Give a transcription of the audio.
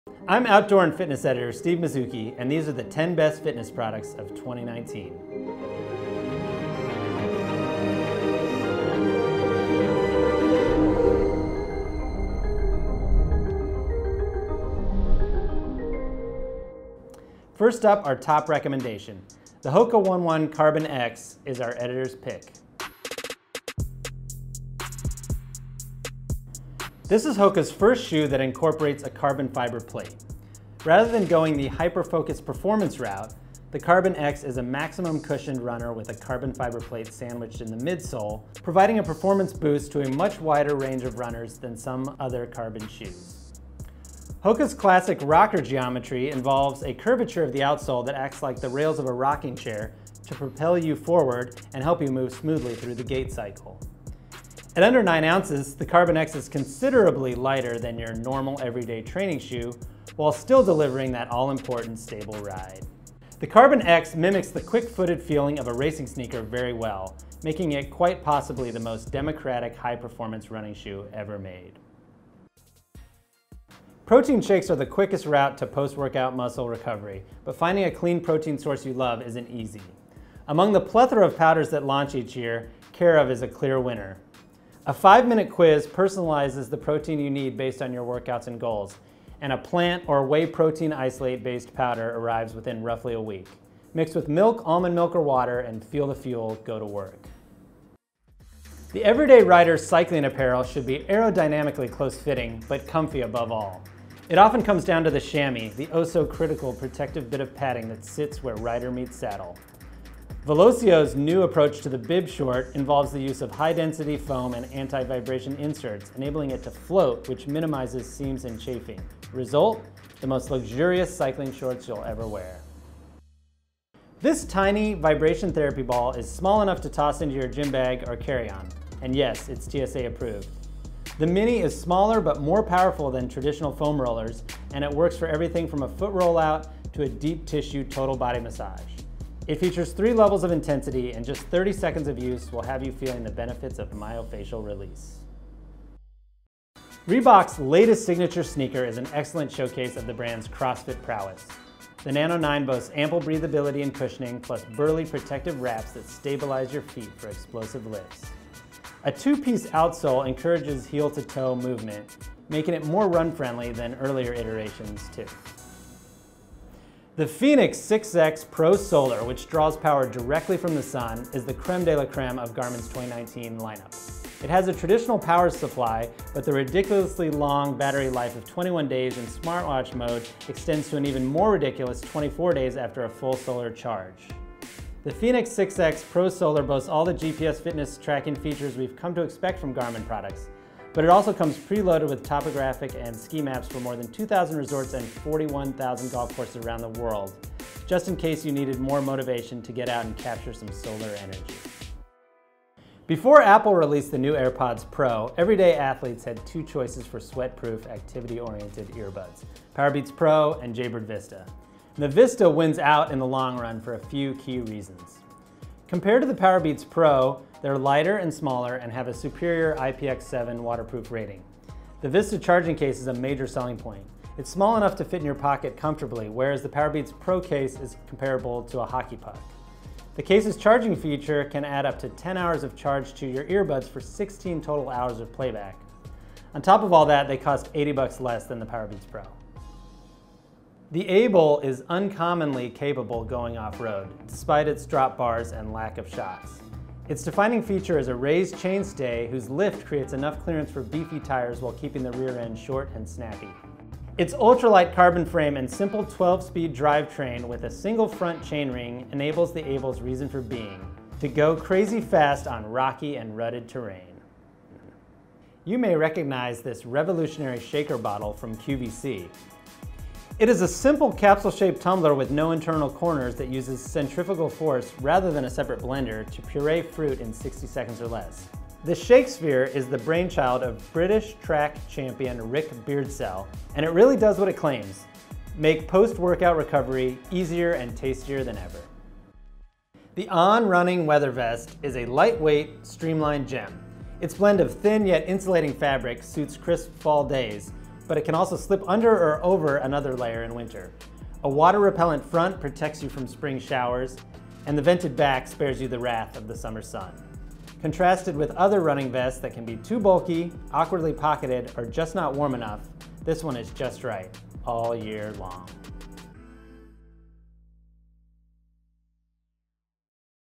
I'm outdoor and fitness editor Steve Mizuki, and these are the 10 best fitness products of 2019. First up, our top recommendation. The Hoka 11 Carbon X is our editor's pick. This is Hoka's first shoe that incorporates a carbon fiber plate. Rather than going the hyper-focused performance route, the Carbon X is a maximum cushioned runner with a carbon fiber plate sandwiched in the midsole, providing a performance boost to a much wider range of runners than some other carbon shoes. Hoka's classic rocker geometry involves a curvature of the outsole that acts like the rails of a rocking chair to propel you forward and help you move smoothly through the gait cycle. At under 9 ounces, the Carbon X is considerably lighter than your normal everyday training shoe, while still delivering that all-important stable ride. The Carbon X mimics the quick-footed feeling of a racing sneaker very well, making it quite possibly the most democratic high-performance running shoe ever made. Protein shakes are the quickest route to post-workout muscle recovery, but finding a clean protein source you love isn't easy. Among the plethora of powders that launch each year, Care of is a clear winner. A 5-minute quiz personalizes the protein you need based on your workouts and goals, and a plant or whey protein isolate-based powder arrives within roughly a week. Mix with milk, almond milk, or water, and feel the fuel go to work. The everyday rider's cycling apparel should be aerodynamically close-fitting, but comfy above all. It often comes down to the chamois, the oh-so-critical protective bit of padding that sits where rider meets saddle. Velocio's new approach to the bib short involves the use of high-density foam and anti-vibration inserts, enabling it to float, which minimizes seams and chafing. Result? The most luxurious cycling shorts you'll ever wear. This tiny vibration therapy ball is small enough to toss into your gym bag or carry-on. And yes, it's TSA approved. The Mini is smaller but more powerful than traditional foam rollers, and it works for everything from a foot rollout to a deep tissue total body massage. It features 3 levels of intensity, and just 30 seconds of use will have you feeling the benefits of myofascial release. Reebok's latest signature sneaker is an excellent showcase of the brand's CrossFit prowess. The Nano 9 boasts ample breathability and cushioning, plus burly protective wraps that stabilize your feet for explosive lifts. A 2-piece outsole encourages heel-to-toe movement, making it more run-friendly than earlier iterations too. The Fenix 6X Pro Solar, which draws power directly from the sun, is the creme de la creme of Garmin's 2019 lineup. It has a traditional power supply, but the ridiculously long battery life of 21 days in smartwatch mode extends to an even more ridiculous 24 days after a full solar charge. The Fenix 6X Pro Solar boasts all the GPS fitness tracking features we've come to expect from Garmin products, but it also comes preloaded with topographic and ski maps for more than 2,000 resorts and 41,000 golf courses around the world, just in case you needed more motivation to get out and capture some solar energy. Before Apple released the new AirPods Pro, everyday athletes had 2 choices for sweat-proof, activity-oriented earbuds: Powerbeats Pro and Jaybird Vista. The Vista wins out in the long run for a few key reasons. Compared to the Powerbeats Pro, they're lighter and smaller and have a superior IPX7 waterproof rating. The Vista charging case is a major selling point. It's small enough to fit in your pocket comfortably, whereas the Powerbeats Pro case is comparable to a hockey puck. The case's charging feature can add up to 10 hours of charge to your earbuds for 16 total hours of playback. On top of all that, they cost $80 less than the Powerbeats Pro. The Able is uncommonly capable going off-road, despite its drop bars and lack of shocks. Its defining feature is a raised chainstay whose lift creates enough clearance for beefy tires while keeping the rear end short and snappy. Its ultralight carbon frame and simple 12-speed drivetrain with a single front chainring enables the Able's reason for being: to go crazy fast on rocky and rutted terrain. You may recognize this revolutionary shaker bottle from QVC. It is a simple capsule-shaped tumbler with no internal corners that uses centrifugal force rather than a separate blender to puree fruit in 60 seconds or less. The ShakeSphere is the brainchild of British track champion Rick Beardsell, and it really does what it claims: make post-workout recovery easier and tastier than ever. The On Running Weather Vest is a lightweight, streamlined gem. Its blend of thin yet insulating fabric suits crisp fall days, but it can also slip under or over another layer in winter. A water-repellent front protects you from spring showers, and the vented back spares you the wrath of the summer sun. Contrasted with other running vests that can be too bulky, awkwardly pocketed, or just not warm enough, this one is just right all year long.